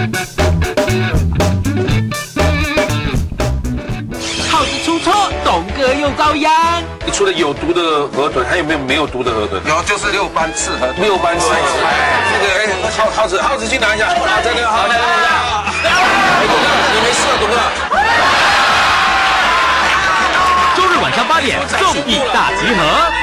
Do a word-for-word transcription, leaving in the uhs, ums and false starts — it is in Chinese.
耗子出错，董哥又遭殃。 除了有毒的河豚，还有没有没有毒的河豚？ 有，就是六斑刺河豚。 六斑刺河豚。那个哎，耗耗子，耗子去拿一下。啊，在那个，好，在那个。哎，董哥，你没事啊，董哥。 周日晚上八点，综艺大集合。